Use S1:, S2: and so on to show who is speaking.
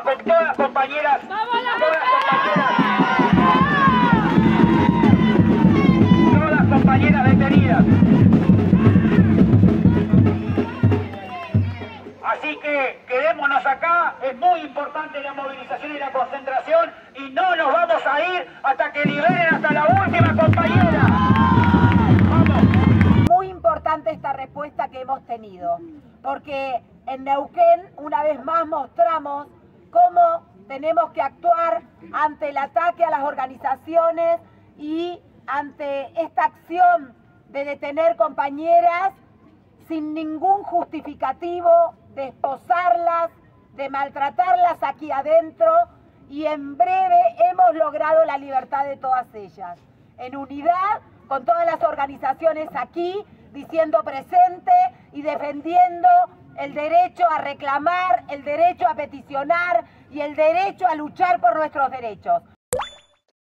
S1: con todas las compañeras, todas compañeras detenidas. Así que quedémonos acá, es muy importante la movilización y la concentración y no nos vamos a ir hasta que liberen hasta la última compañera. Vamos.
S2: Muy importante esta respuesta que hemos tenido, porque en Neuquén una vez más mostramos cómo tenemos que actuar ante el ataque a las organizaciones y ante esta acción de detener compañeras sin ningún justificativo, de esposarlas, de maltratarlas aquí adentro, y en breve hemos logrado la libertad de todas ellas. En unidad con todas las organizaciones aquí, diciendo presente y defendiendo el derecho a reclamar, el derecho a peticionar y el derecho a luchar por nuestros derechos.